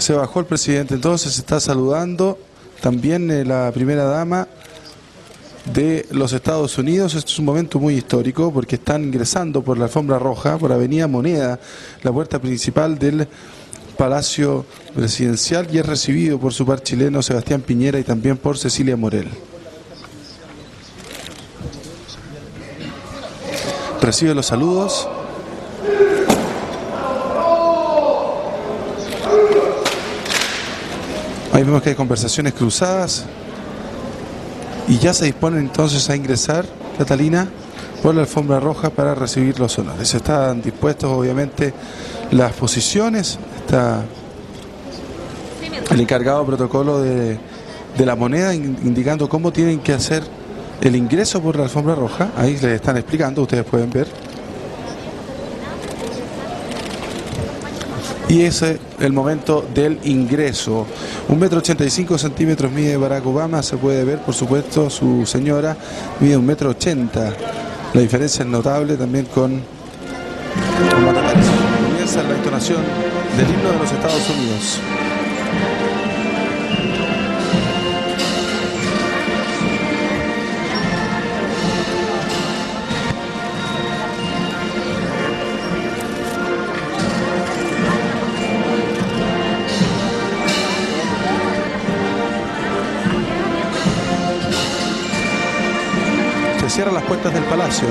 Se bajó el presidente, entonces se está saludando también la primera dama de los Estados Unidos. Esto es un momento muy histórico porque están ingresando por la alfombra roja, por Avenida Moneda, la puerta principal del Palacio Presidencial, y es recibido por su par chileno Sebastián Piñera y también por Cecilia Morel. Recibe los saludos. Ahí vemos que hay conversaciones cruzadas y ya se disponen entonces a ingresar, Catalina, por la alfombra roja para recibir los honores. Están dispuestos obviamente las posiciones, está el encargado de protocolo de la moneda indicando cómo tienen que hacer el ingreso por la alfombra roja. Ahí les están explicando, ustedes pueden ver. Y ese es el momento del ingreso. 1,85 m mide Barack Obama, se puede ver, por supuesto, su señora mide 1,80 m. La diferencia es notable también con Matacares. Comienza la entonación del himno de los Estados Unidos. Cierran las puertas del palacio.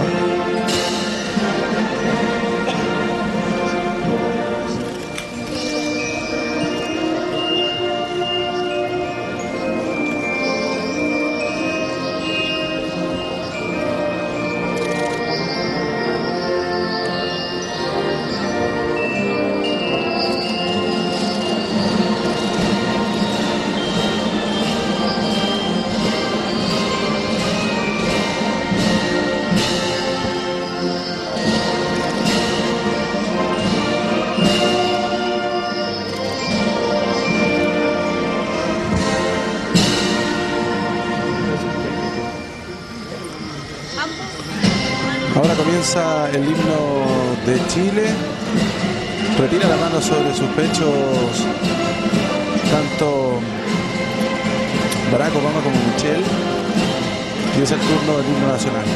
Ahora comienza el himno de Chile. Retira la mano sobre sus pechos tanto Barack Obama como Michelle. Y es el turno del himno nacional.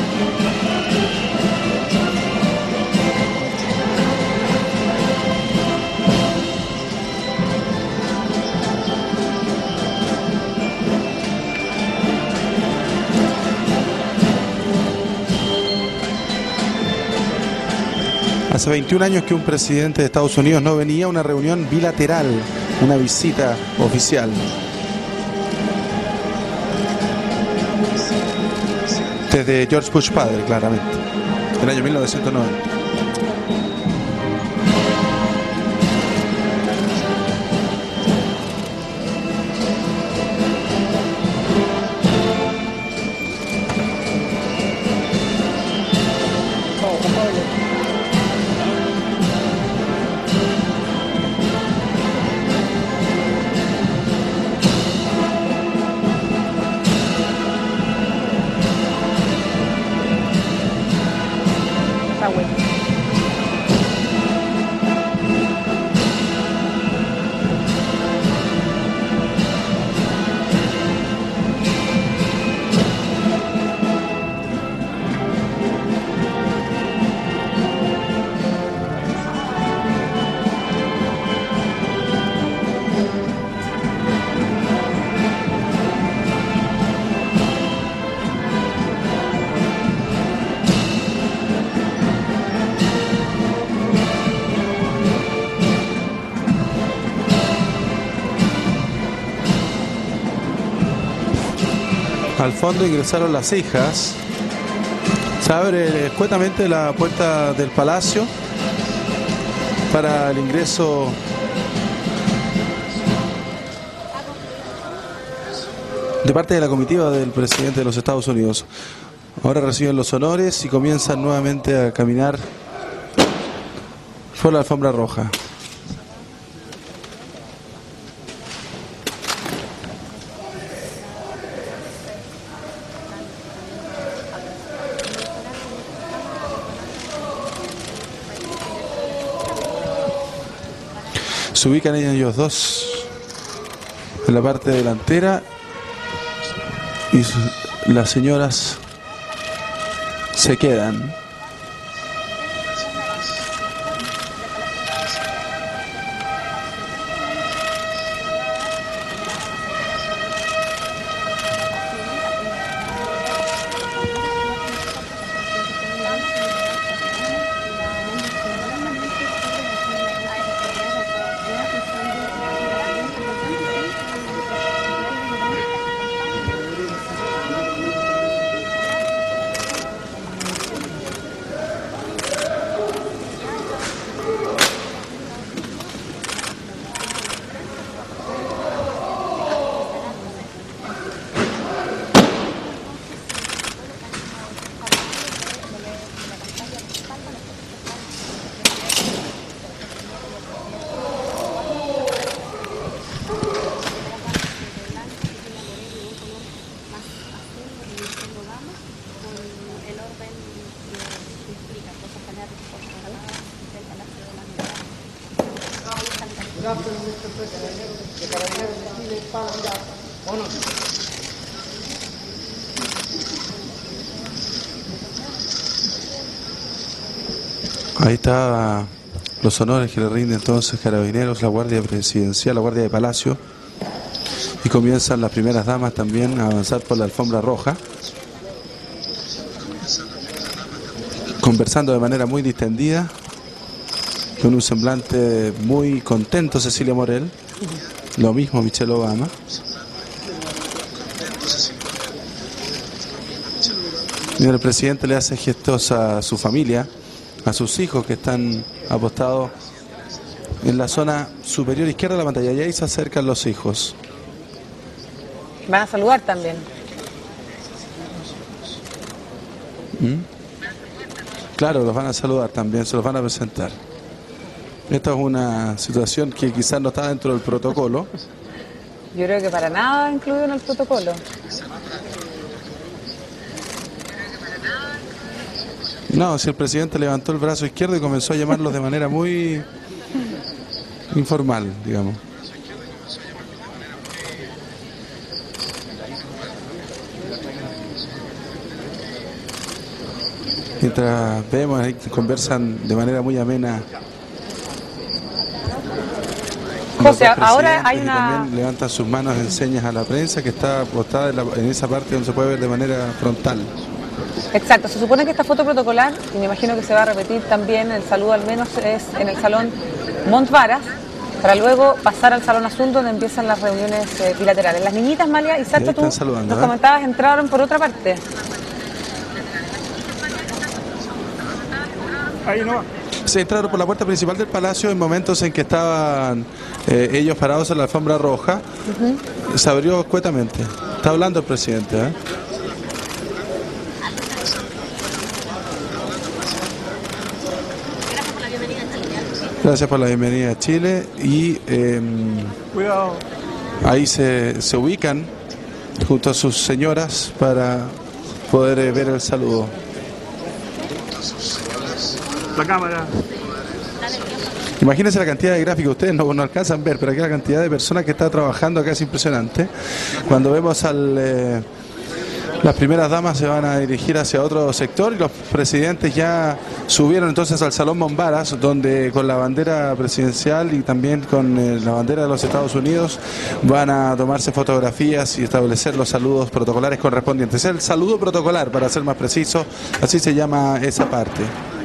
Hace 21 años que un presidente de Estados Unidos no venía a una reunión bilateral, una visita oficial. Desde George Bush padre, claramente, el año 1990. Al fondo ingresaron las hijas. Se abre escuetamente la puerta del palacio para el ingreso de parte de la comitiva del presidente de los Estados Unidos. Ahora reciben los honores y comienzan nuevamente a caminar por la alfombra roja. Se ubican ellos dos en la parte delantera y las señoras se quedan. Ahí está los honores que le rinde entonces Carabineros, la Guardia Presidencial, la Guardia de Palacio. Y comienzan las primeras damas también a avanzar por la alfombra roja, conversando de manera muy distendida, con un semblante muy contento Cecilia Morel, lo mismo Michelle Obama. Y el presidente le hace gestos a su familia, a sus hijos que están apostados en la zona superior izquierda de la pantalla, y ahí se acercan los hijos. Van a saludar también. Claro, los van a saludar también, se los van a presentar. Esta es una situación que quizás no está dentro del protocolo. Yo creo que para nada incluido en el protocolo. No, si el presidente levantó el brazo izquierdo y comenzó a llamarlos de manera muy informal, digamos. Mientras vemos ahí que conversan de manera muy amena. José, ahora hay una... También levantan sus manos en señas a la prensa que está apostada en esa parte donde se puede ver de manera frontal. Exacto, se supone que esta foto protocolar, y me imagino que se va a repetir también, el saludo al menos es en el salón Montvaras, para luego pasar al salón Azul donde empiezan las reuniones bilaterales. Las niñitas, Malia y Sacha, tú nos comentabas, entraron por otra parte. Ahí no va. Se entraron por la puerta principal del palacio en momentos en que estaban ellos parados en la alfombra roja. Se abrió escuetamente. Está hablando el presidente, ¿eh? Gracias por la bienvenida a Chile. Y Cuidado. ahí se ubican junto a sus señoras para poder ver el saludo. La cámara. Imagínense la cantidad de gráficos, ustedes no alcanzan a ver, pero aquí la cantidad de personas que está trabajando acá es impresionante. Cuando vemos las primeras damas se van a dirigir hacia otro sector y los presidentes ya subieron entonces al Salón Montvaras, donde con la bandera presidencial y también con la bandera de los Estados Unidos van a tomarse fotografías y establecer los saludos protocolares correspondientes. El saludo protocolar, para ser más preciso, así se llama esa parte.